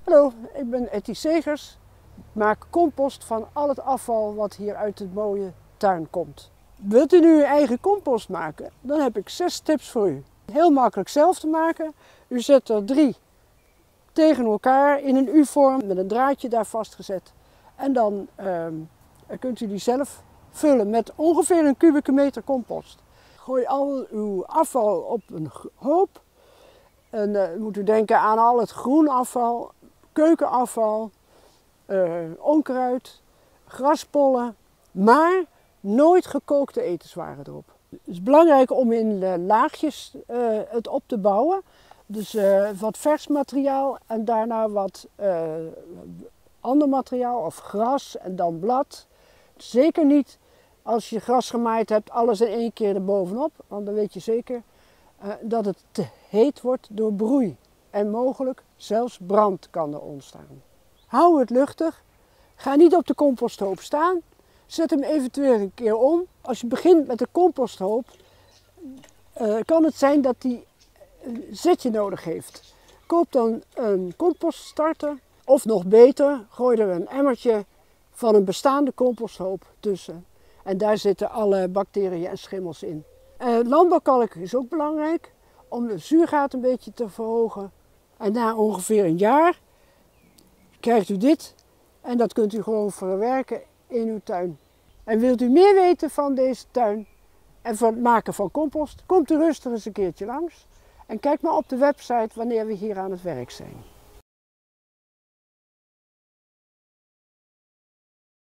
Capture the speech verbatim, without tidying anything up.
Hallo, ik ben Etty Segers. Ik maak compost van al het afval wat hier uit de mooie tuin komt. Wilt u nu uw eigen compost maken? Dan heb ik zes tips voor u. Heel makkelijk zelf te maken. U zet er drie tegen elkaar in een U-vorm met een draadje daar vastgezet. En dan uh, kunt u die zelf vullen met ongeveer een kubieke meter compost. Gooi al uw afval op een hoop. En uh, moet u denken aan al het groenafval, keukenafval, uh, onkruid, graspollen, maar nooit gekookte etenswaren erop. Het is belangrijk om in uh, laagjes uh, het op te bouwen. Dus uh, wat vers materiaal en daarna wat uh, ander materiaal of gras en dan blad. Zeker niet als je gras gemaaid hebt alles in één keer erbovenop, want dan weet je zeker uh, dat het te heet wordt door broei. En mogelijk zelfs brand kan er ontstaan. Hou het luchtig. Ga niet op de composthoop staan. Zet hem eventueel een keer om. Als je begint met de composthoop, uh, kan het zijn dat die een zetje nodig heeft. Koop dan een compoststarter. Of nog beter, gooi er een emmertje van een bestaande composthoop tussen. En daar zitten alle bacteriën en schimmels in. Uh, landbouwkalk is ook belangrijk om de zuurgraad een beetje te verhogen. En na ongeveer een jaar krijgt u dit en dat kunt u gewoon verwerken in uw tuin. En wilt u meer weten van deze tuin en van het maken van compost, komt u rustig eens een keertje langs. En kijk maar op de website wanneer we hier aan het werk zijn.